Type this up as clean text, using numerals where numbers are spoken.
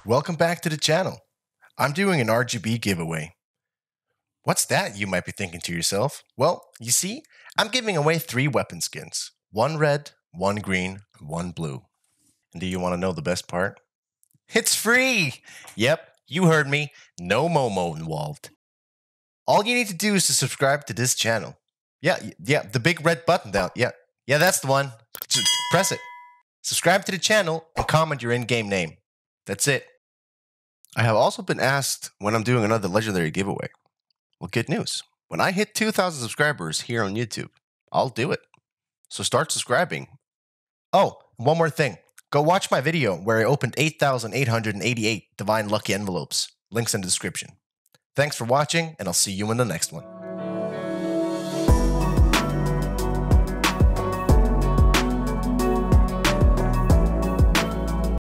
Welcome back to the channel. I'm doing an RGB giveaway. What's that, you might be thinking to yourself? Well, you see, I'm giving away 3 weapon skins. 1 red, 1 green, and 1 blue. And do you want to know the best part? It's free! Yep, you heard me. No Momo involved. All you need to do is to subscribe to this channel. Yeah, the big red button down. Yeah, that's the one. Just press it. Subscribe to the channel and comment your in-game name. That's it. I have also been asked when I'm doing another legendary giveaway. Well, good news. When I hit 2,000 subscribers here on YouTube, I'll do it. So start subscribing. Oh, one more thing. Go watch my video where I opened 8,888 Divine Lucky Envelopes. Links in the description. Thanks for watching, and I'll see you in the next one.